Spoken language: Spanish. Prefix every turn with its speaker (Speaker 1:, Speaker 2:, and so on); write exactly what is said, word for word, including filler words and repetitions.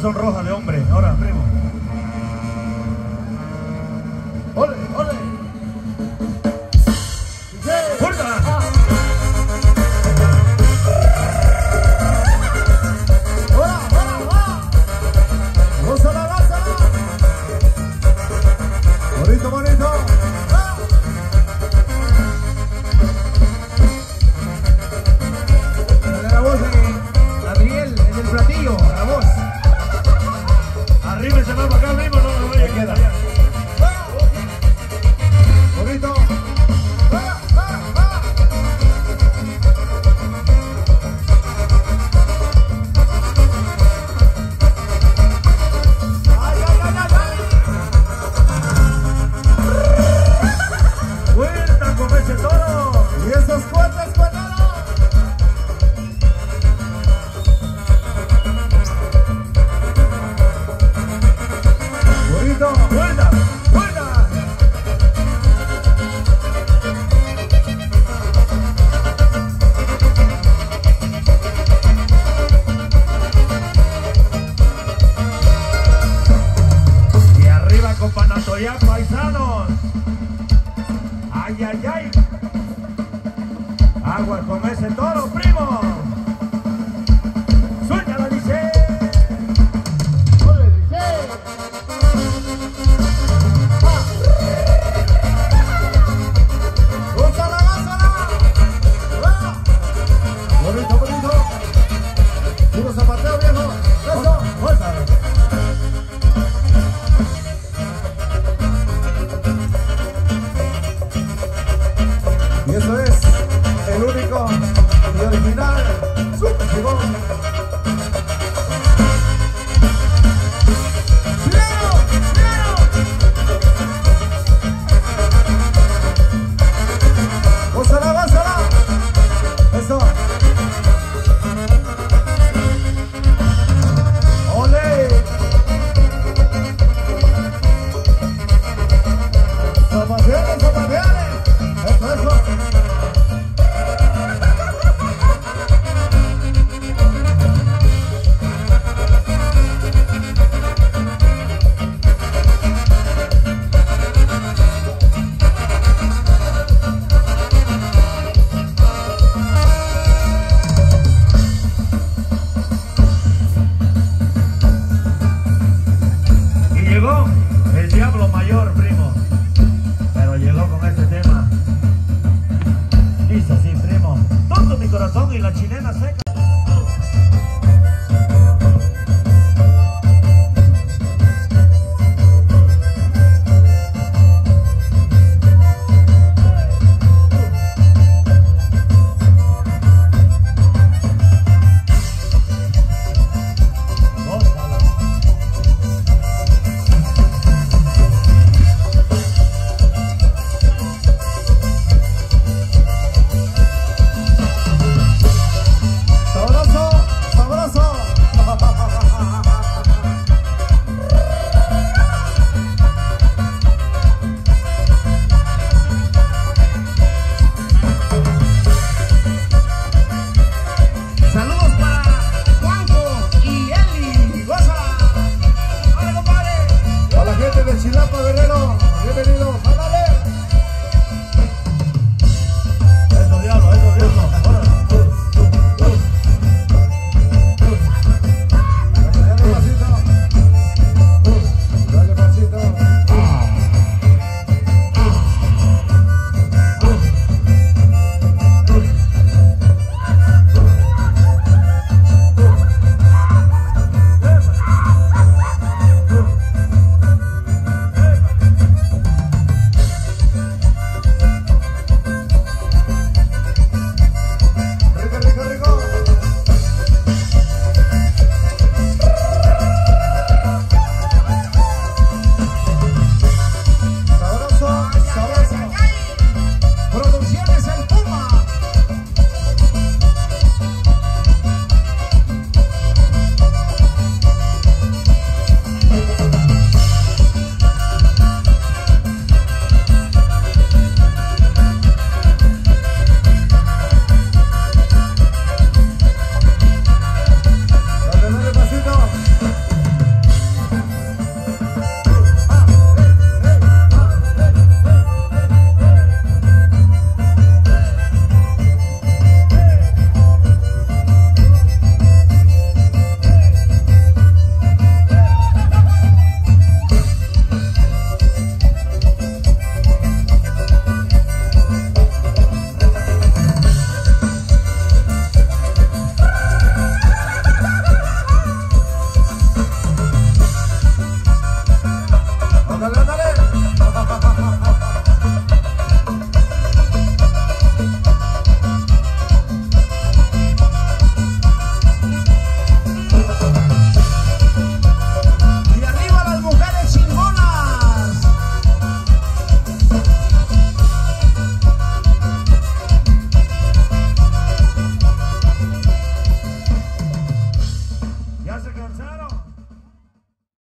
Speaker 1: son rojas de hombre. Ahora, primo.
Speaker 2: ¡Ole, ole!
Speaker 1: ¡Fuerza!
Speaker 2: ¡Hola, hola, hola! ¡Gózala, gózala! ¡Bonito, bonito! ¡Ah!
Speaker 3: La voz de Adriel en el platillo, la voz.
Speaker 1: Arriba se va para acá, primo. No, no, no, ya queda.
Speaker 2: ¡Bonito! ¡Ah, ah, ah! ¡Ay, ay, ay, ay, ay!
Speaker 1: ¡Vuelta con ese toro!
Speaker 2: ¡Y esos cuernos, cuerneros! ¡Bonito!
Speaker 1: ¡Vuelta! ¡Vuelta! Y arriba con Panatoya, paisanos. ¡Ay, ay, ay! Agua con ese toro, primo. ¡Suéltala, dice!
Speaker 2: ¡Ole, dice! ¡Gózala, gózala! ¡Ah! Bonito, bonito. Puro zapateo, viejo. Eso.
Speaker 1: ¡Fuerza!
Speaker 2: Y eso es el único